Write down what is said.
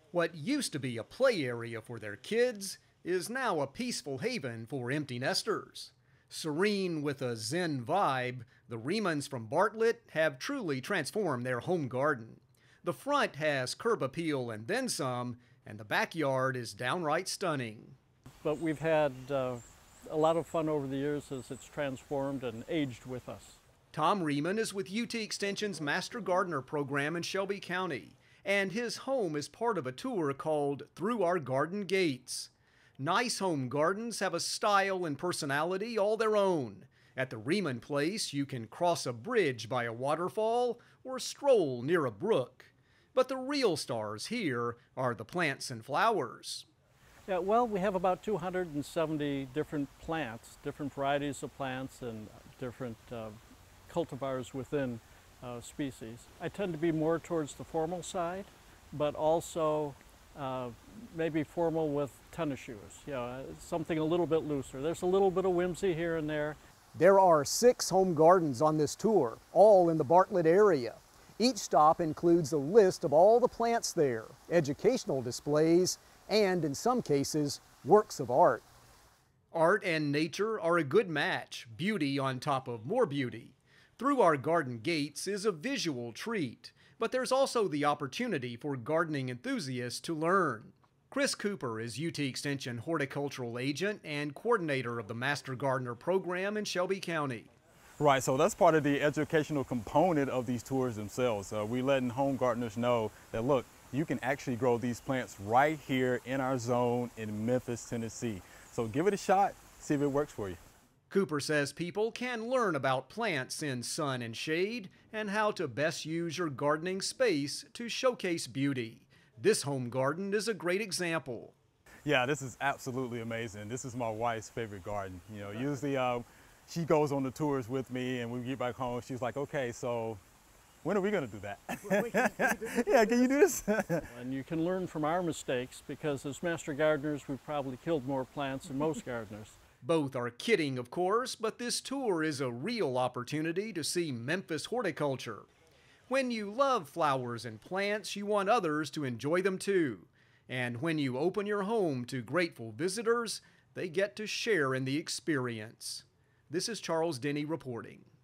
What used to be a play area for their kids is now a peaceful haven for empty nesters. Serene with a zen vibe, the Riemanns from Bartlett have truly transformed their home garden. The front has curb appeal and then some, and the backyard is downright stunning. But we've had a lot of fun over the years as it's transformed and aged with us. Tom Riemann is with UT Extension's Master Gardener program in Shelby County, and his home is part of a tour called Through Our Garden Gates. Nice home gardens have a style and personality all their own. At the Riemann place, you can cross a bridge by a waterfall or stroll near a brook. But the real stars here are the plants and flowers. Yeah, well, we have about 270 different plants, different varieties of plants and different cultivars within species. I tend to be more towards the formal side, but also maybe formal with tennis shoes. Something a little bit looser. There's a little bit of whimsy here and there. There are 6 home gardens on this tour, all in the Bartlett area. Each stop includes a list of all the plants there, educational displays, and in some cases, works of art. Art and nature are a good match, beauty on top of more beauty. Through Our Garden Gates is a visual treat, but there's also the opportunity for gardening enthusiasts to learn. Chris Cooper is UT Extension horticultural agent and coordinator of the Master Gardener program in Shelby County. Right, so that's part of the educational component of these tours themselves. We're letting home gardeners know that, look, you can actually grow these plants right here in our zone in Memphis, Tennessee. So give it a shot, see if it works for you. Cooper says people can learn about plants in sun and shade and how to best use your gardening space to showcase beauty. This home garden is a great example. Yeah, this is absolutely amazing. This is my wife's favorite garden. Usually she goes on the tours with me and we get back home, she's like, okay, so when are we going to do that? Yeah, can you do this? And you can learn from our mistakes because as master gardeners, we've probably killed more plants than most gardeners. Both are kidding, of course, but this tour is a real opportunity to see Memphis horticulture. When you love flowers and plants, you want others to enjoy them too. And when you open your home to grateful visitors, they get to share in the experience. This is Charles Denny reporting.